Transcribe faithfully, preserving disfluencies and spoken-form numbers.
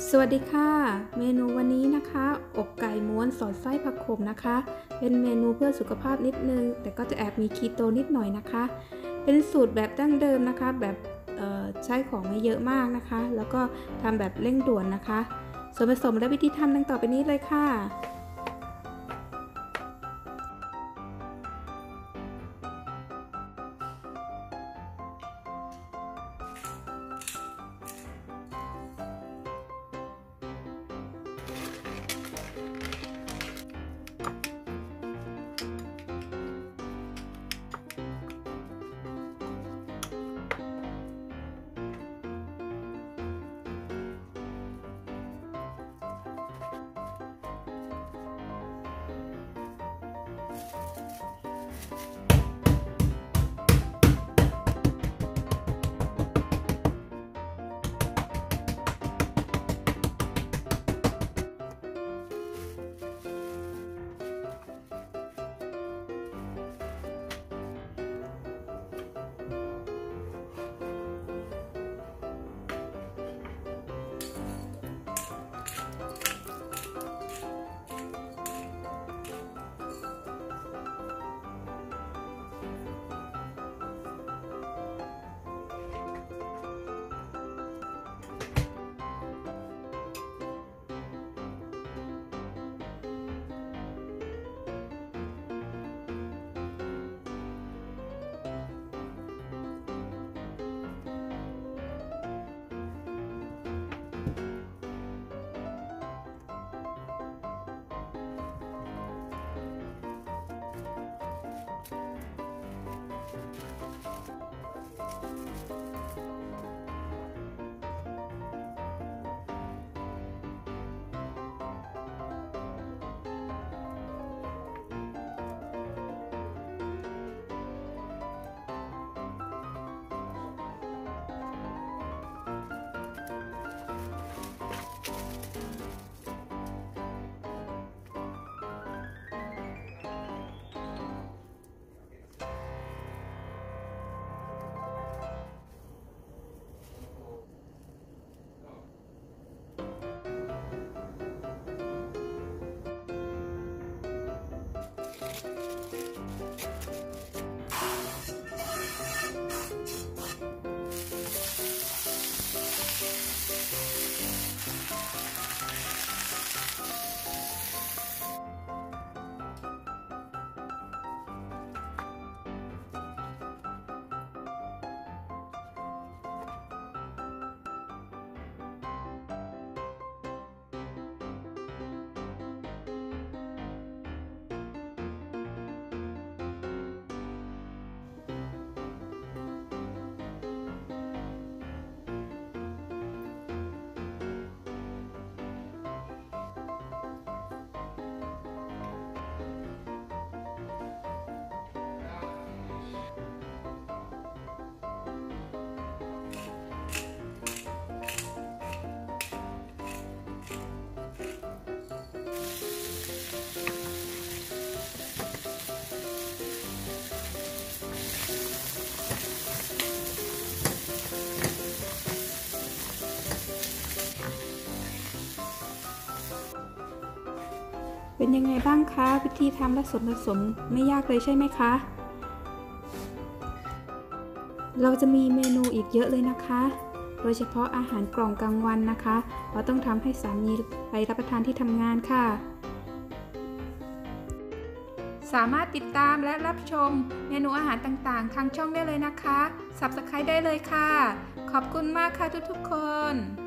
สวัสดีค่ะเมนูวันนี้นะคะอกไก่ม้วนสอดไส้ผักขมนะคะเป็นเมนูเพื่อสุขภาพนิดนึงแต่ก็จะแอบมีคีโตนิดหน่อยนะคะเป็นสูตรแบบดั้งเดิมนะคะแบบใช้ของไม่เยอะมากนะคะแล้วก็ทำแบบเร่งด่วนนะคะส่วนผสมและวิธีทำดังต่อไปนี้เลยค่ะเป็นยังไงบ้างคะวิธีทำและส่วนผสมไม่ยากเลยใช่ไหมคะเราจะมีเมนูอีกเยอะเลยนะคะโดยเฉพาะอาหารกล่องกลางวันนะคะเราต้องทำให้สามีไปรับประทานที่ทำงานค่ะสามารถติดตามและรับชมเมนูอาหารต่างๆทางช่องได้เลยนะคะ ซับสไครบ์ ได้เลยค่ะขอบคุณมากค่ะทุกๆคน